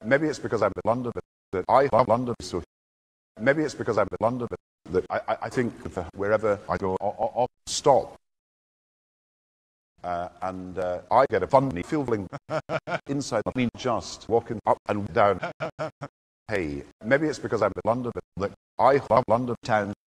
Maybe it's because I'm in London that I love London so. Maybe it's because I'm in London that I think wherever I go, I'll stop. And I get a funny feeling inside me just walking up and down. Hey, maybe it's because I'm in London that I love London town